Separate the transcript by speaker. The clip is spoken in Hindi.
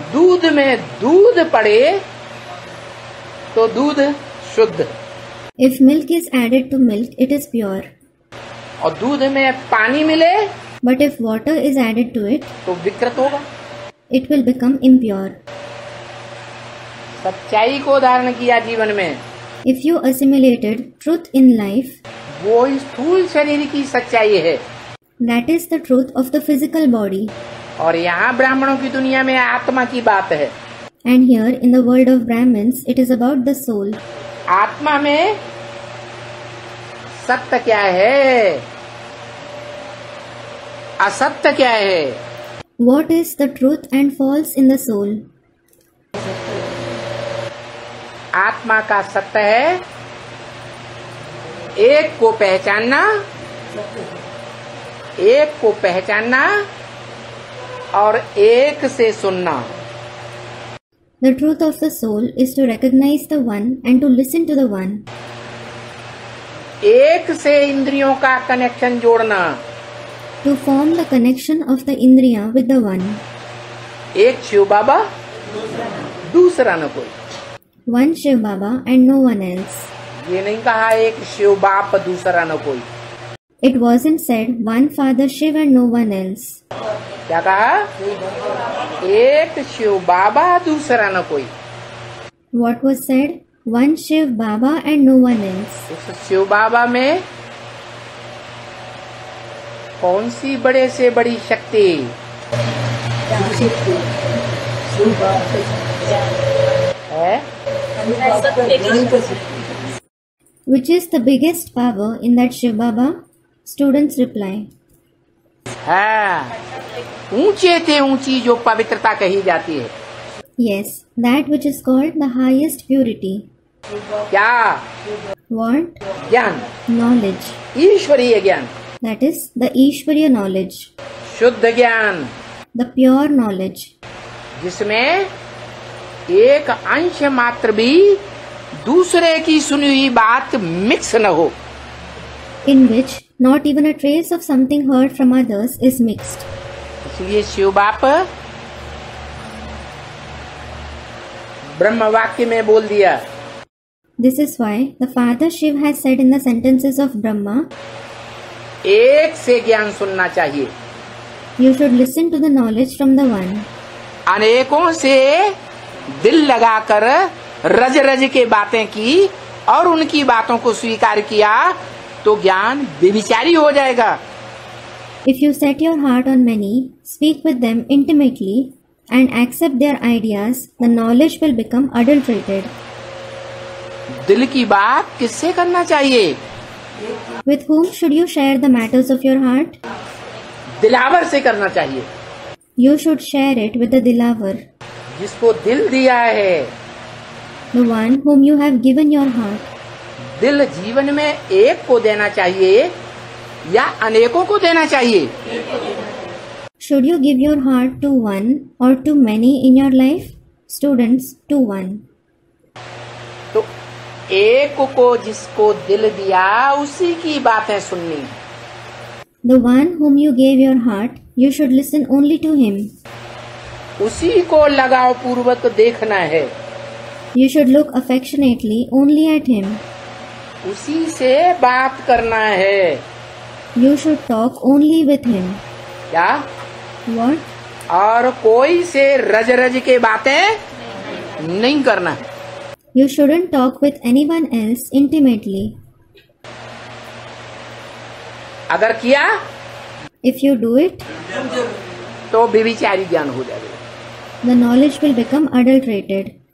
Speaker 1: दूध में दूध पड़े तो दूध शुद्ध,
Speaker 2: If milk is added to milk, it is pure.
Speaker 1: और दूध में पानी मिले
Speaker 2: But if water is added to it,
Speaker 1: तो विकृत होगा।
Speaker 2: it will become impure.
Speaker 1: सच्चाई को धारण किया जीवन में,
Speaker 2: If you assimilated truth in life,
Speaker 1: वो इस स्थूल शरीर की सच्चाई है।
Speaker 2: that is the truth of the physical body.
Speaker 1: और यहाँ ब्राह्मणों की दुनिया में आत्मा की बात है।
Speaker 2: And here in the world of Brahmins, it is about the soul.
Speaker 1: आत्मा में सत्य क्या है, असत्य क्या है?
Speaker 2: What is the truth and false in the soul?
Speaker 1: आत्मा का सत्य है एक को पहचानना, एक को पहचानना और एक से सुनना।
Speaker 2: The truth of the soul is to recognize the one and to listen to the one.
Speaker 1: एक से इंद्रियों का कनेक्शन जोड़ना,
Speaker 2: To form the connection of the indriya with the one.
Speaker 1: एक शिव बाबा दूसरा न कोई।
Speaker 2: One Shiv Baba and no one else.
Speaker 1: ये नहीं कहा एक शिव बाप दूसरा न कोई।
Speaker 2: It wasn't said one Father Shiv and no one else.
Speaker 1: क्या कहा? एक शिव बाबा दूसरा न कोई।
Speaker 2: What was said? One Shiv Baba and no one else.
Speaker 1: उस शिव बाबा में कौन सी बड़े से बड़ी शक्ति है?
Speaker 2: Which is the biggest power in that Shiv Baba? Students reply.
Speaker 1: हाँ, ऊंचे थे ऊंची जो पवित्रता कही जाती है।
Speaker 2: Yes, that which is called the highest purity.
Speaker 1: क्या?
Speaker 2: What?
Speaker 1: ज्ञान,
Speaker 2: Knowledge.
Speaker 1: ईश्वरीय ज्ञान,
Speaker 2: That is the Ishvariya knowledge.
Speaker 1: शुद्ध ज्ञान,
Speaker 2: The pure knowledge.
Speaker 1: जिसमें एक अंश मात्र भी दूसरे की सुनी हुई बात मिक्स न हो।
Speaker 2: In which not even a trace of something heard from others is mixed.
Speaker 1: इसलिए शिव बाप ब्रह्म वाक्य में बोल दिया,
Speaker 2: This is why the Father Shiv has said in the sentences of Brahma,
Speaker 1: एक से ज्ञान सुनना चाहिए,
Speaker 2: you should listen to the knowledge from the one.
Speaker 1: अनेकों से दिल लगाकर रज रज के बातें की और उनकी बातों को स्वीकार किया तो ज्ञान व्यभिचारी हो जाएगा।
Speaker 2: If you set your heart on many, speak with them intimately, and accept their ideas, the knowledge will become adulterated.
Speaker 1: दिल की बात किससे करना चाहिए?
Speaker 2: With whom should you share the matters of your heart?
Speaker 1: Dilawar से करना चाहिए,
Speaker 2: You should share it with the Dilavar,
Speaker 1: जिसको दिल दिया है।
Speaker 2: the one whom you have given your heart.
Speaker 1: दिल जीवन में एक को देना चाहिए या अनेकों को देना चाहिए?
Speaker 2: Should you give your heart to one or to many in your life? Students, to one.
Speaker 1: तो एक को जिसको दिल दिया उसी की बातें सुननी,
Speaker 2: The one whom you gave your heart, you should listen only to him.
Speaker 1: उसी को लगाव पूर्वक देखना है,
Speaker 2: You should look affectionately only at him.
Speaker 1: उसी से बात करना है।
Speaker 2: You should talk only with him.
Speaker 1: क्या?
Speaker 2: What?
Speaker 1: और कोई से रज रज के बातें नहीं करना।
Speaker 2: You shouldn't talk with anyone else intimately.
Speaker 1: अगर किया
Speaker 2: If you do it,
Speaker 1: तो व्यभिचारी ज्ञान हो जाएगा।
Speaker 2: the knowledge will become adulterated.